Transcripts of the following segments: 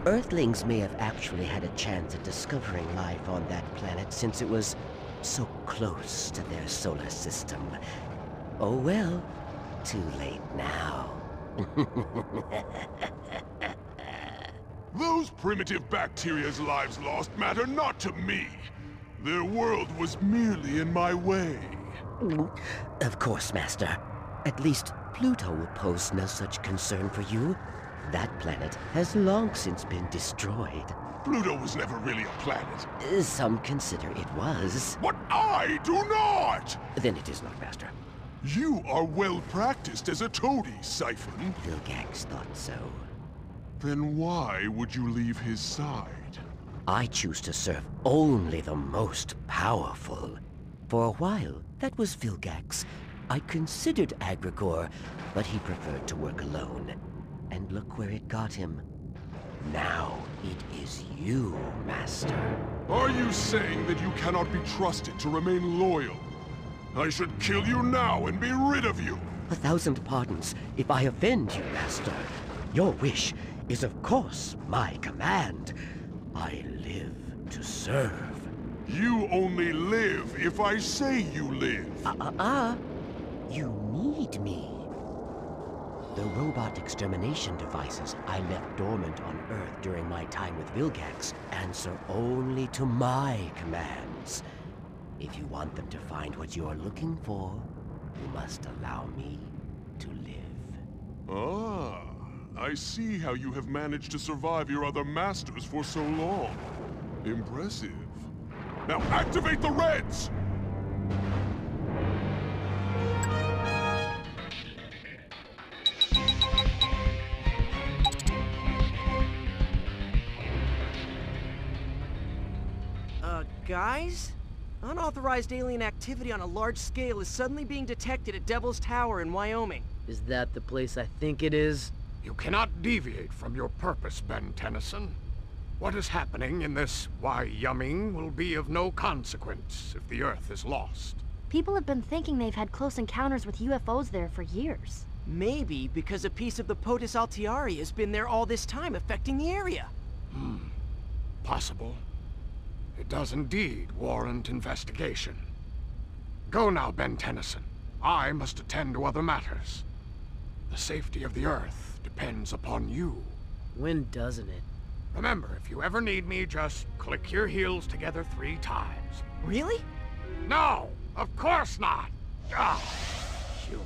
Earthlings may have actually had a chance at discovering life on that planet since it was so close to their solar system. Oh well, too late now. Those primitive bacteria's lives lost matter not to me. Their world was merely in my way. Of course, Master. At least Pluto will pose no such concern for you. That planet has long since been destroyed. Pluto was never really a planet. Some consider it was. What I do not! Then it is not, Master. You are well practiced as a toady, Siphon. Vilgax thought so. Then why would you leave his side? I choose to serve only the most powerful. For a while, that was Vilgax. I considered Agrigor, but he preferred to work alone. And look where it got him. Now it is you, Master. Are you saying that you cannot be trusted to remain loyal? I should kill you now and be rid of you! 1,000 pardons if I offend you, Master. Your wish is of course my command. I live to serve. You only live if I say you live. You need me. The robot extermination devices I left dormant on Earth during my time with Vilgax answer only to my commands. If you want them to find what you are looking for, you must allow me to live. Ah, I see how you have managed to survive your other masters for so long. Impressive. Now activate the Reds! Guys? Unauthorized alien activity on a large scale is suddenly being detected at Devil's Tower in Wyoming. Is that the place I think it is? You cannot deviate from your purpose, Ben Tennyson. What is happening in this Wyoming will be of no consequence if the Earth is lost. People have been thinking they've had close encounters with UFOs there for years. Maybe because a piece of the POTUS Altieri has been there all this time, affecting the area. Possible. It does indeed warrant investigation. Go now, Ben Tennyson. I must attend to other matters. The safety of the Earth depends upon you. When doesn't it? Remember, if you ever need me, just click your heels together 3 times. Really? No! Of course not! Ah, humans.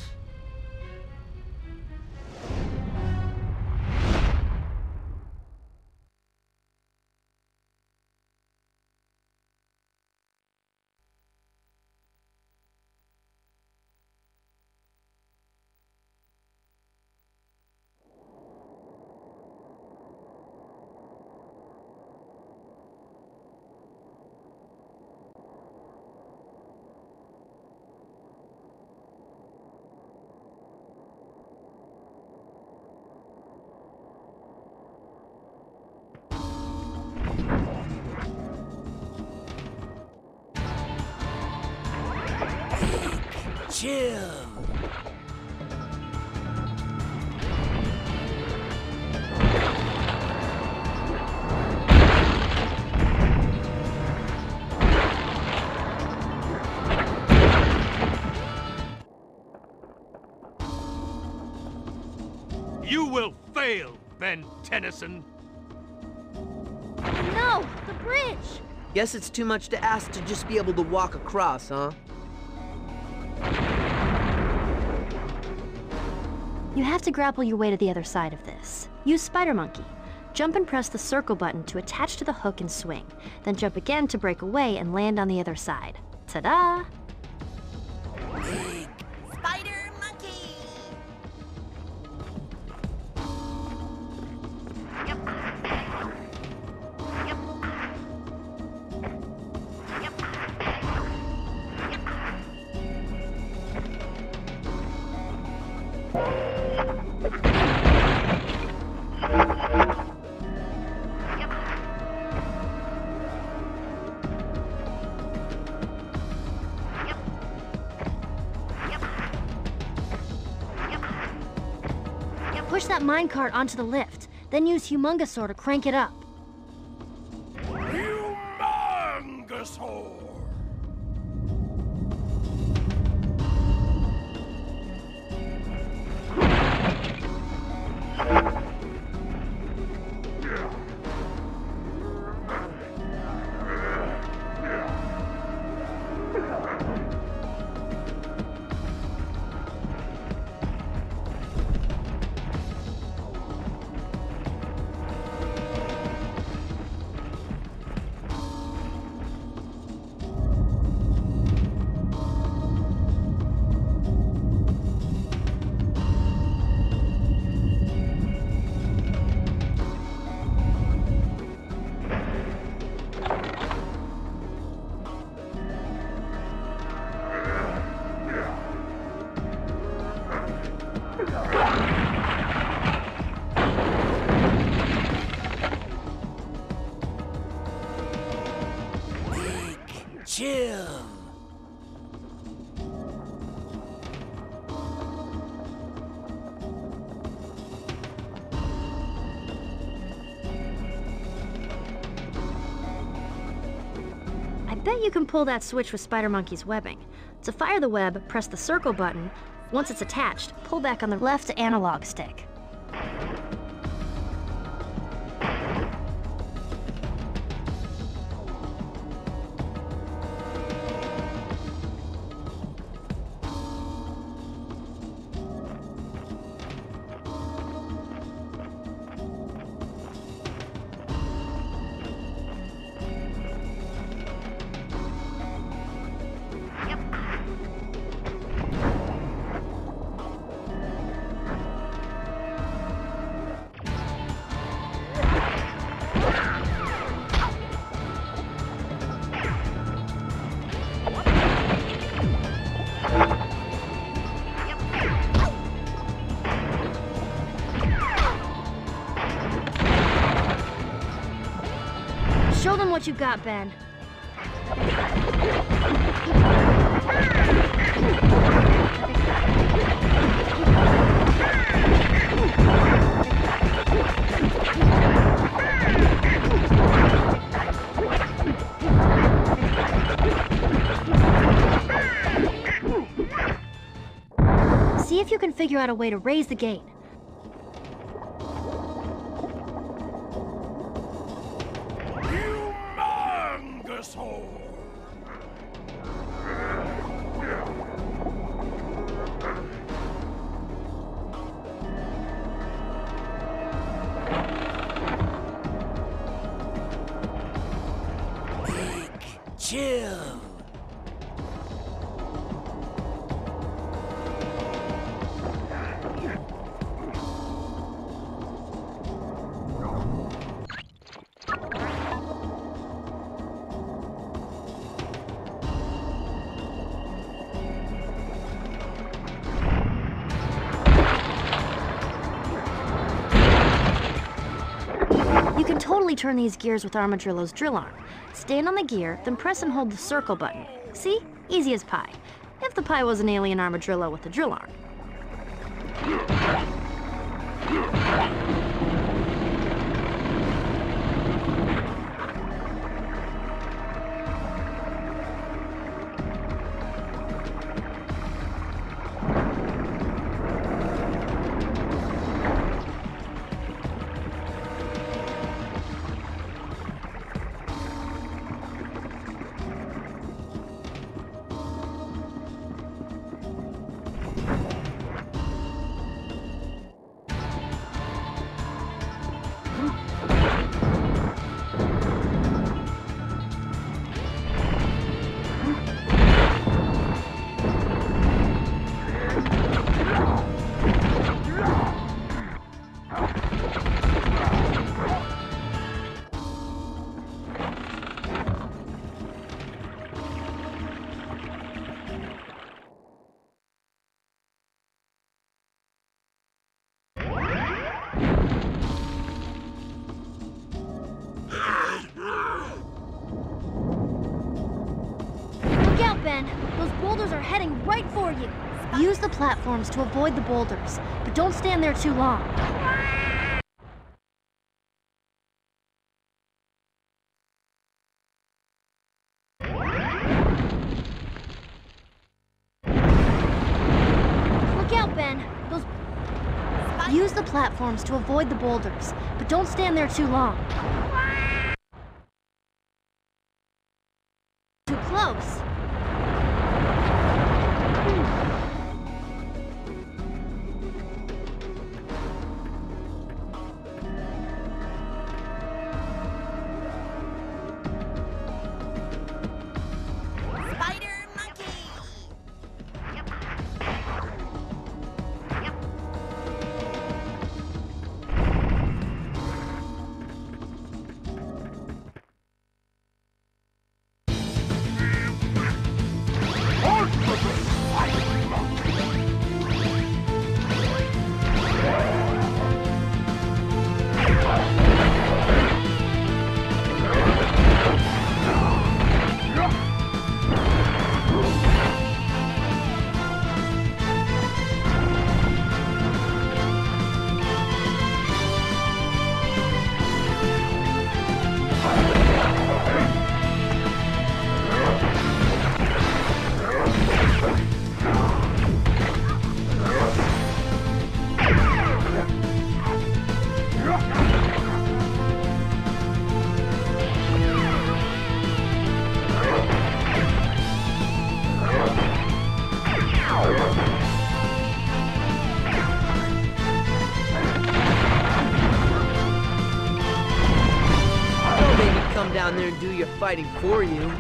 Chill. You will fail, Ben Tennyson. No! The bridge! Guess it's too much to ask to just be able to walk across, huh? You have to grapple your way to the other side of this. Use Spider Monkey. Jump and press the circle button to attach to the hook and swing. Then jump again to break away and land on the other side. Ta-da! Spider Monkey! Push that minecart onto the lift. then use Humungosaur to crank it up. Humungosaur! Chill. I bet you can pull that switch with Spider Monkey's webbing. To fire the web, press the circle button. Once it's attached, pull back on the left analog stick. Show them what you got, Ben. See if you can figure out a way to raise the gate. Humungosaur! Chill. You can totally turn these gears with Armadillo's drill arm. Stand on the gear, then press and hold the circle button. See? Easy as pie. If the pie was an alien armadillo with a drill arm. Ben. Those boulders are heading right for you. Use the platforms to avoid the boulders, but don't stand there too long. Use the platforms to avoid the boulders, but don't stand there too long. Too close. Spider monkey. Don't make me come down there and do your fighting for you.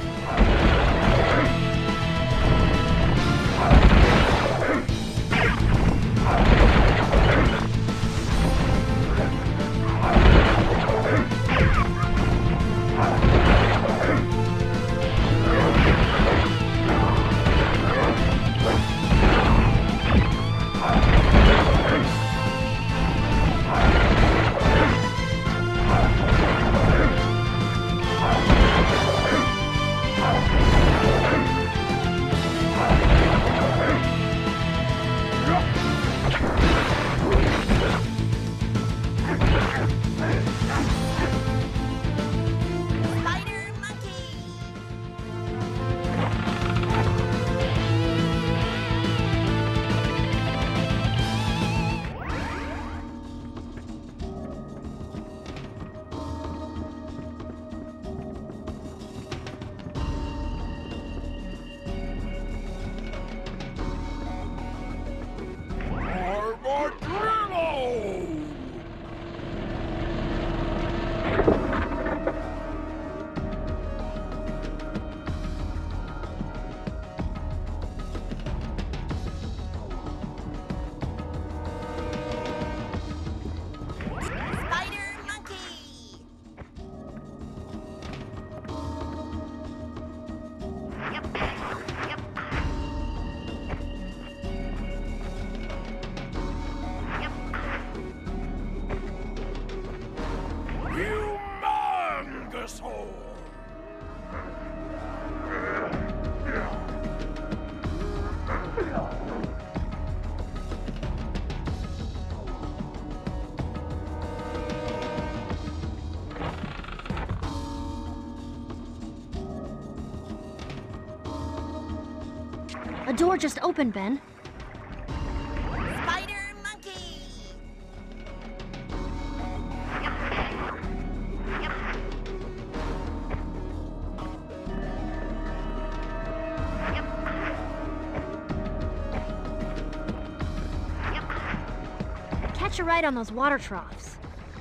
Spider monkey. Armadillo! Spider monkey. Humongous hole! A door just opened, Ben. Spider monkey. Catch a ride on those water troughs.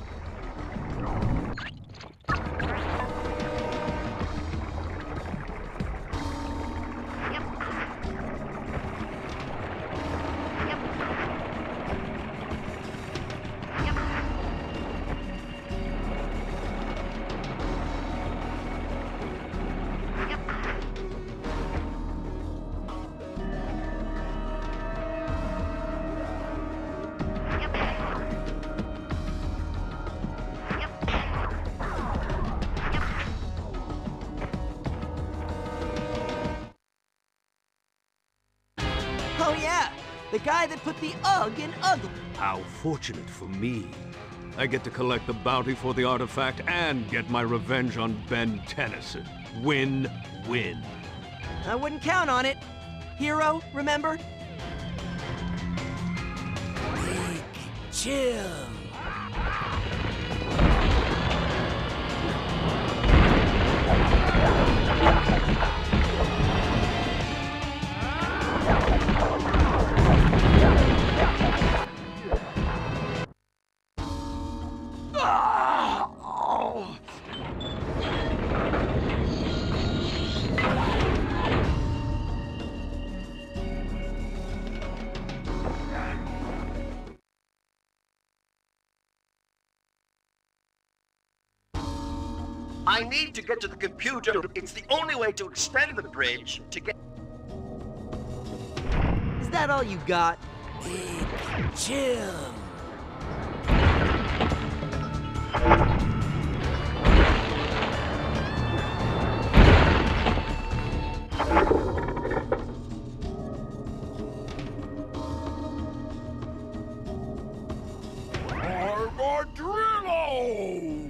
Oh yeah, the guy that put the UGG in ugly. How fortunate for me. I get to collect the bounty for the artifact and get my revenge on Ben Tennyson. Win-win. I wouldn't count on it. Hero, remember? Big chill. I need to get to the computer. It's the only way to extend the bridge to get... Is that all you got? Big chill. Armadillo!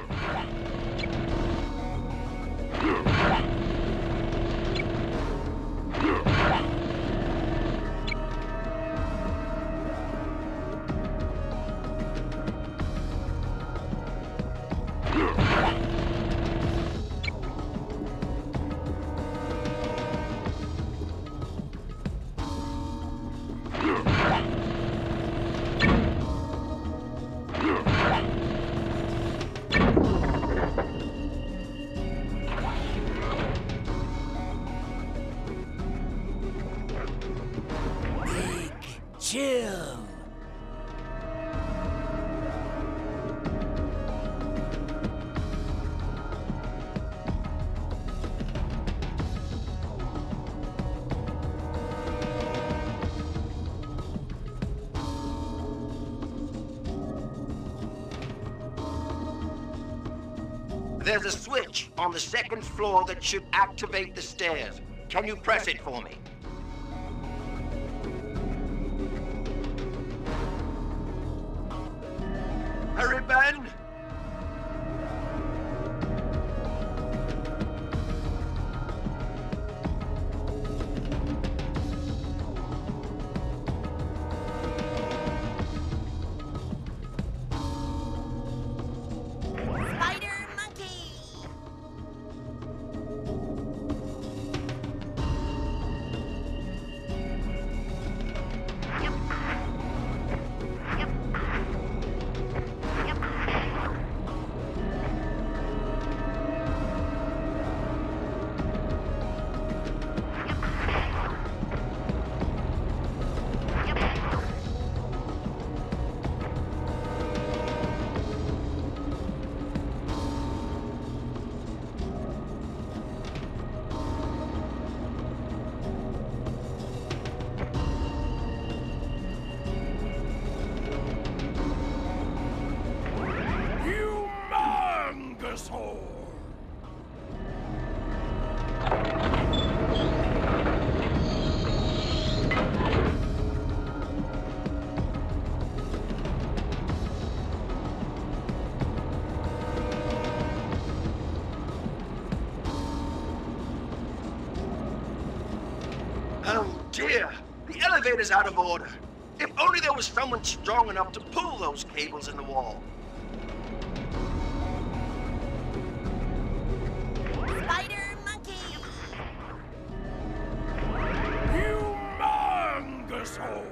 Chill. There's a switch on the second floor that should activate the stairs. Can you press it for me? Hurry, Ben! Spider Monkey! Humongous hole! Oh dear! The elevator's out of order. If only there was someone strong enough to pull those cables in the wall. Spider Monkey! Humongous hole!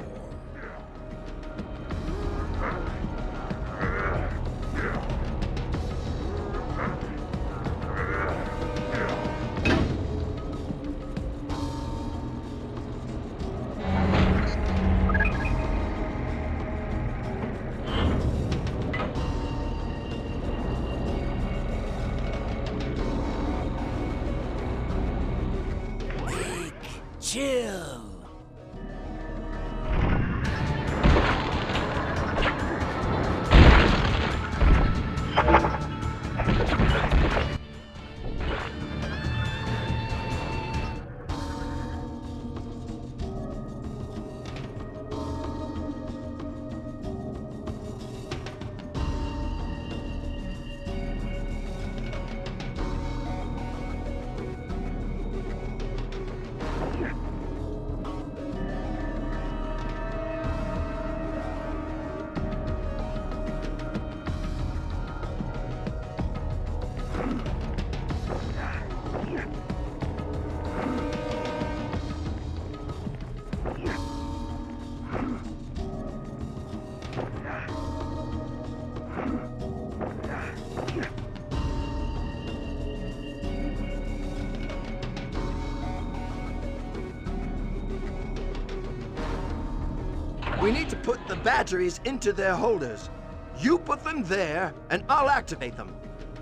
We need to put the batteries into their holders. You put them there, and I'll activate them.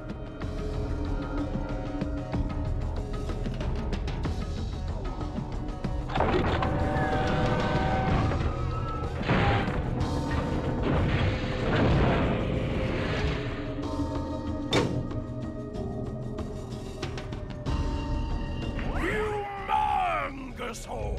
Humongous hole!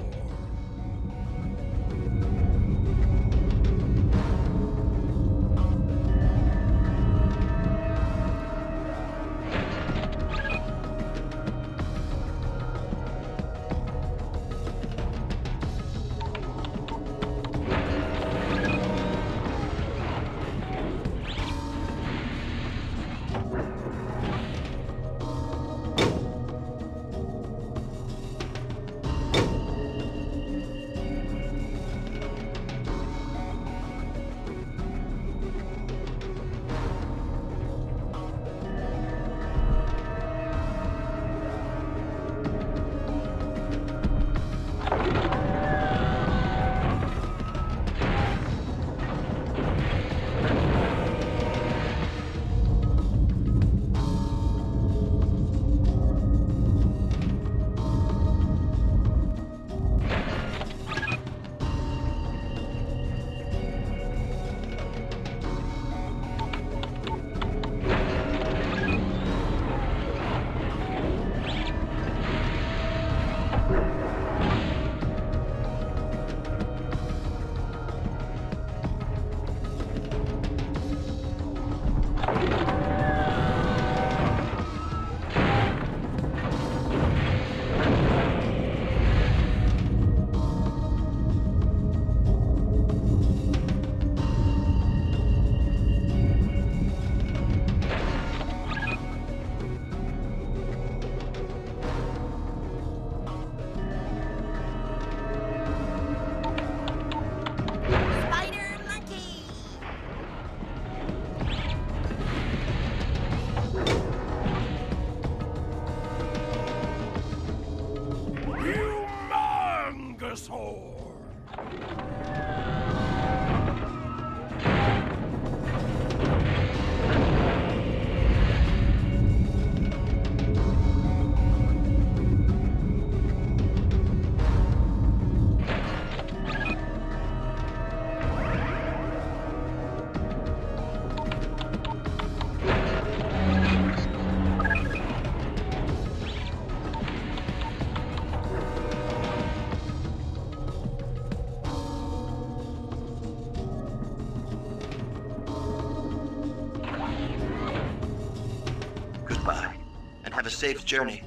Goodbye, and have a safe journey.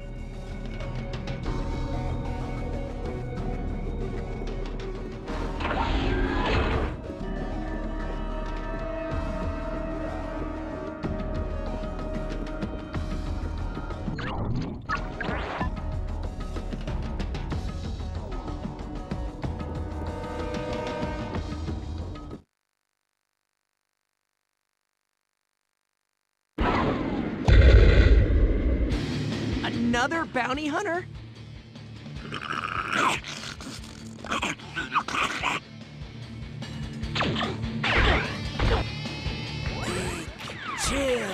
Another bounty hunter? Chill.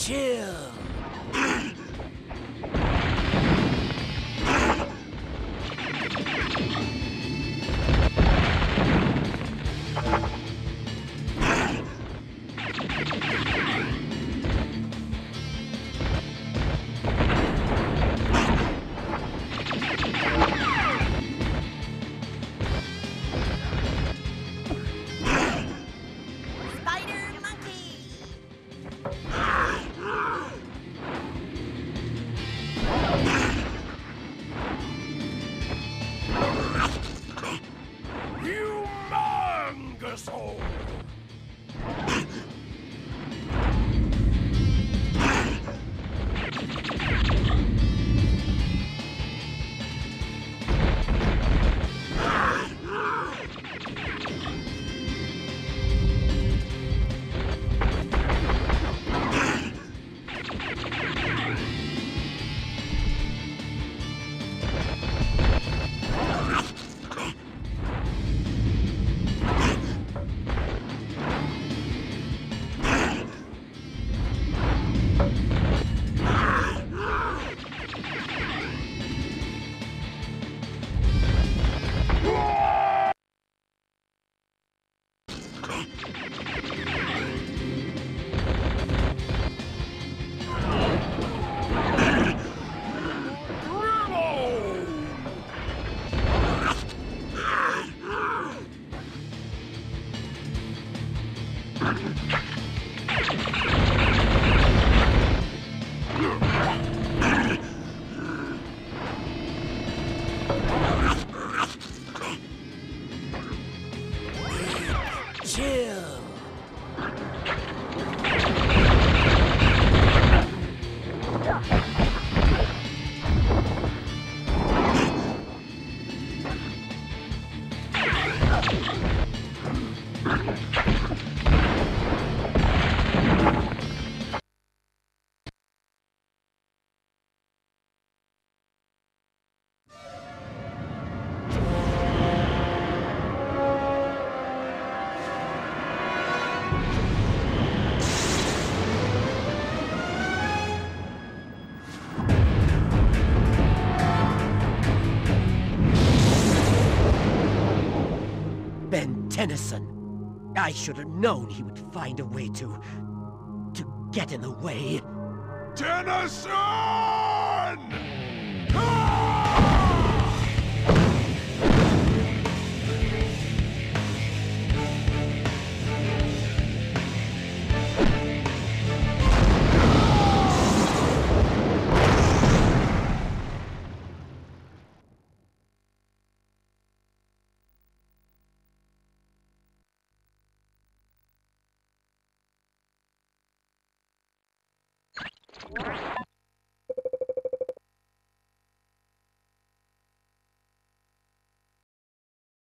Chill. Spider monkey. Humongous hole! Chill. Ben Tennyson. I should have known he would find a way to get in the way. Tennyson!